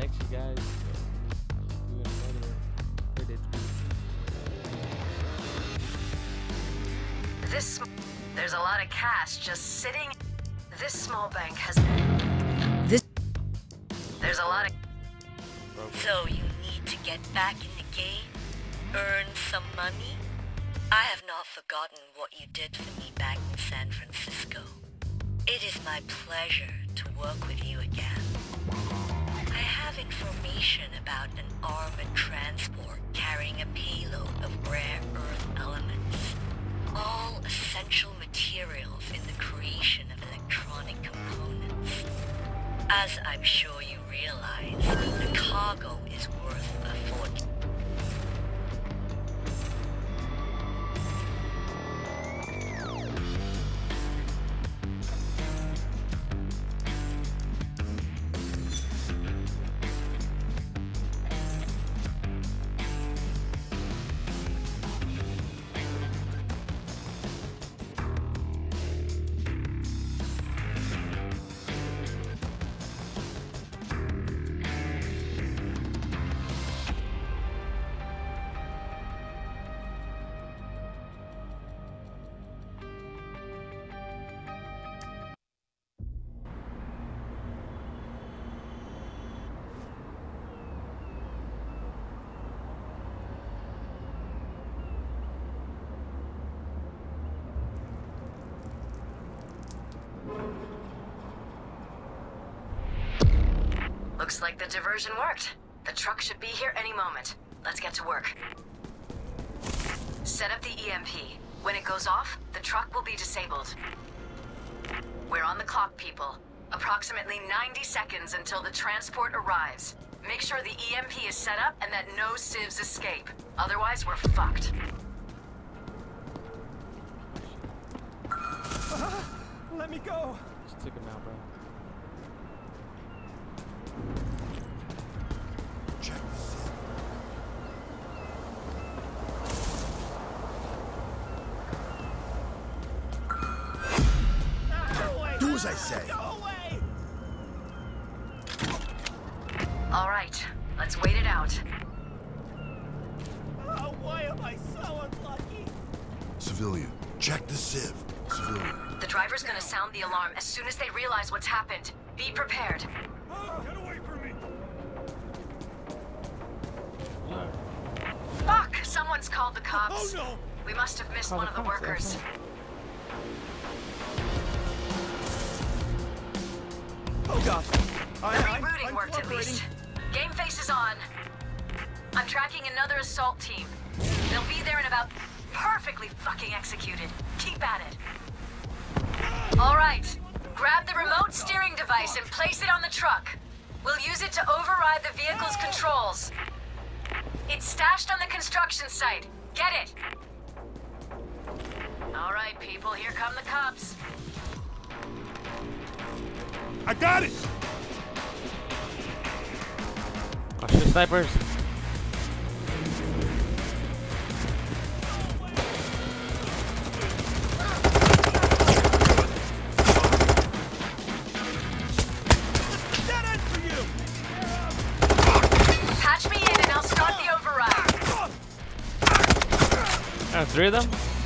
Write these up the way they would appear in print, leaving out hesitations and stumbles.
next, you guys. Doing another Payday 3. There's a lot of cash just sitting. This small bank has. There's a lot of. So you need to get back in the game? Earn some money? I have not forgotten what you did for me back in San Francisco. It is my pleasure to work with you again. I have information about an armored transport carrying a payload of rare earth elements. All essential materials in the creation of electronic components. As I'm sure you realize, the cargo is worth a fortune. Looks like the diversion worked. The truck should be here any moment. Let's get to work. Set up the EMP. When it goes off, the truck will be disabled. We're on the clock, people. Approximately 90 seconds until the transport arrives. Make sure the EMP is set up and that no civs escape. Otherwise, we're fucked. Let me go! Just took him out, bro. Check this out. Do as I say. Go away! All right, let's wait it out. Oh, why am I so unlucky? Civilian, check the sieve. Civilian. The driver's gonna sound the alarm as soon as they realize what's happened. Be prepared. Get away from me! Fuck! Someone's called the cops. Oh no! We must have missed Call one the of the cops, workers. Oh god! The rerouting worked at least. Game face is on. I'm tracking another assault team. They'll be there in about... Perfectly fucking executed. Keep at it. All right. Grab the remote steering device and place it on the truck. We'll use it to override the vehicle's controls. It's stashed on the construction site. Get it. All right, people. Here come the cops. I got it! Watch the snipers. Dead end for you! Patch me in and I'll start the override. Three of them?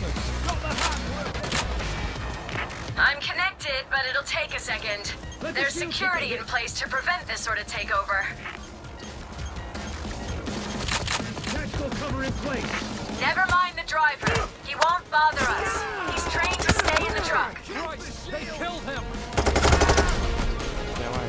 I'm connected, but it'll take a second. There's security in place to prevent this sort of takeover. Tactical cover in place. Never mind the driver. He won't bother us. He's trained to stay in the truck. They killed him! Yeah, why?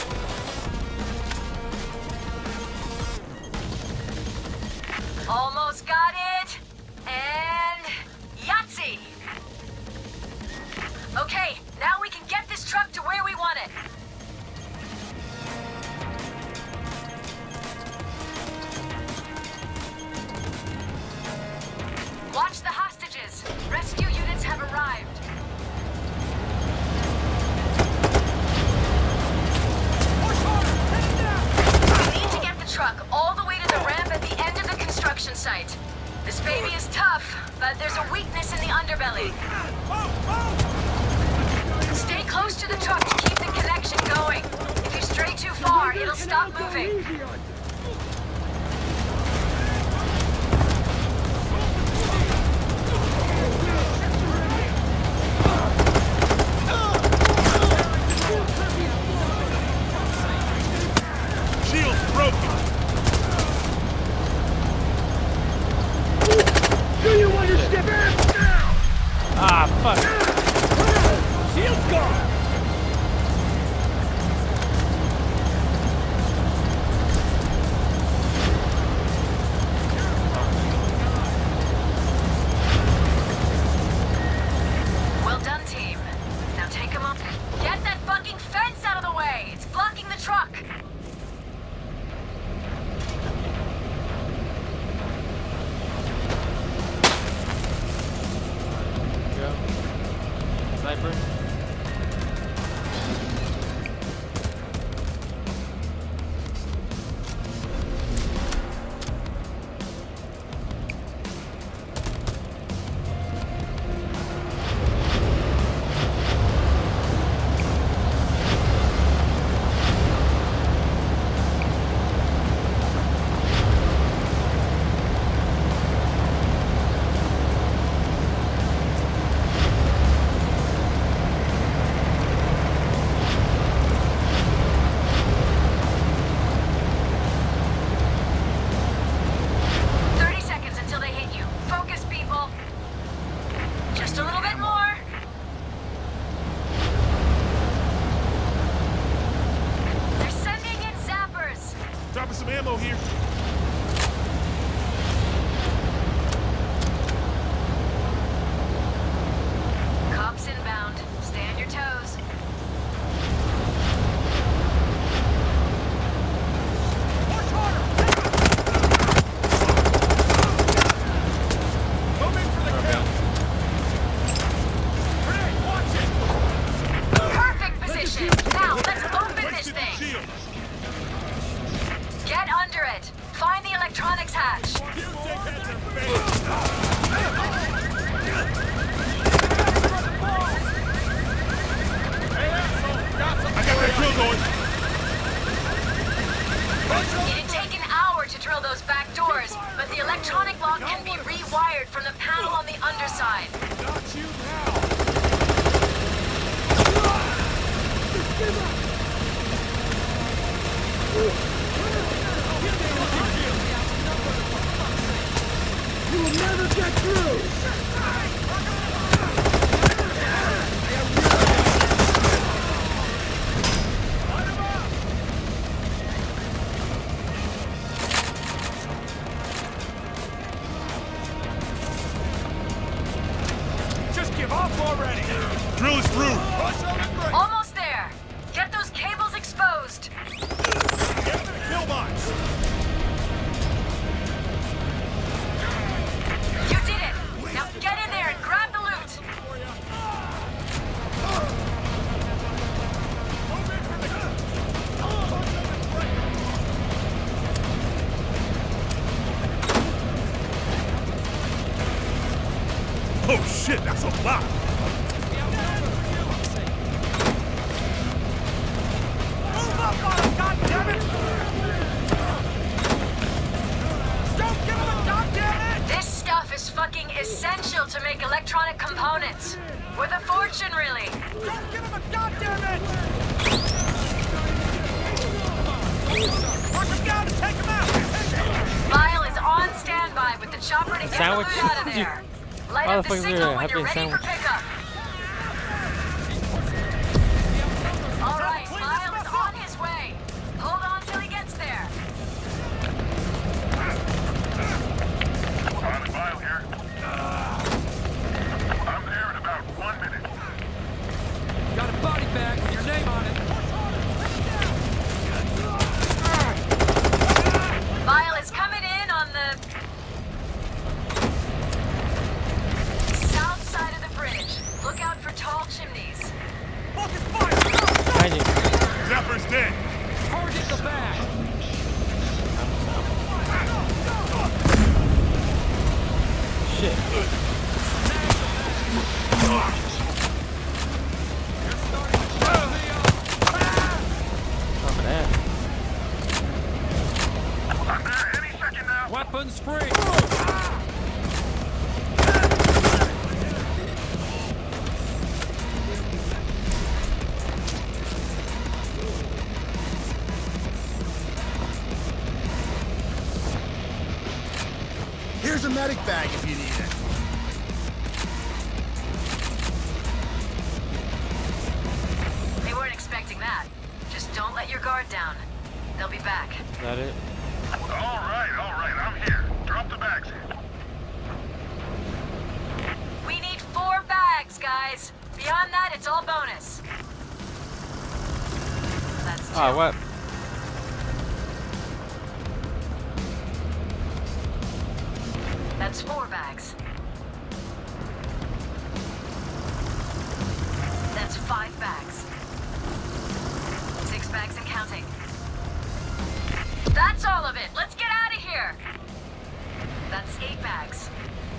Almost got it. And... Yahtzee! Okay, now we can get this truck to where we want it. Watch the hostages. Rescue units have arrived. We need to get the truck all the way to the ramp at the end of the construction site. Stop moving. Shield's broken. Do you understand? Ah, fuck. Shield's gone. Well done, team. Now take him up. Get that fucking fence out of the way! It's blocking the truck! Go. Sniper. Dropping some ammo here. Cops inbound. Stay on your toes. Push harder! Moving for the kill! Grenade, watch it! Perfect position! Now, let's open this thing! Shield. Get under it! Find the electronics hatch! I got that drill going. It'd take an hour to drill those back doors, but the electronic lock can be rewired from the panel on the underside. Got you now. You will never get through! Just give up already. Drill is through. Almost there! Get those cables exposed! Get to the kill box. You did it! Now get in there and grab the loot! Oh shit, that's a lot. Move up on him, goddammit! Don't give him a goddammit! This stuff is fucking essential to make electronic components. Worth a fortune, really. Don't give him a goddammit! Push him down and take him out! Lyle is on standby with the chopper to get the Sandwich? loot out of there. Light Why up the the fuck is there signal a when you're happy ready for sandwich? pickup. All right, Lyle is on his way. Hold on till he gets there. Pilot Lyle here. I'm there in about 1 minute. Got a body bag with your name on it. Lyle is coming in on the south side of the bridge. Guns free! Here's a medic bag if you need it. They weren't expecting that. Just don't let your guard down. They'll be back. Is that it? All right, I'm here. Drop the bags in. We need 4 bags, guys. Beyond that, it's all bonus. That's 2. Ah, what? That's 4 bags. That's 5 bags. 6 bags and counting. That's all of it. Let's get out of here. That's 8 bags.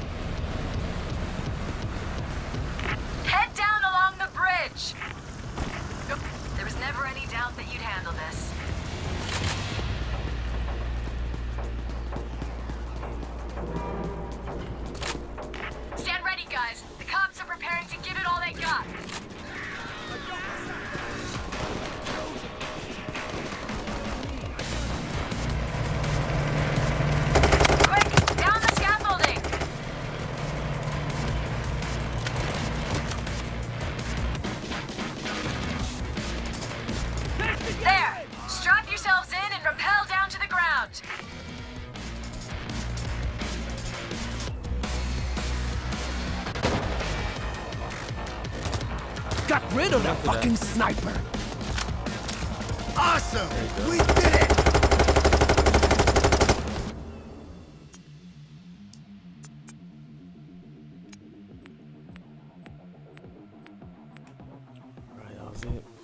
Head down along the bridge. Nope. There was never any doubt that you'd handle this. Stand ready, guys. The cops are preparing to give it all they got. Quick, down the scaffolding. There. Strap yourselves in and rappel down to the ground. Got rid of that fucking sniper. Awesome! We did it! Right, that was it.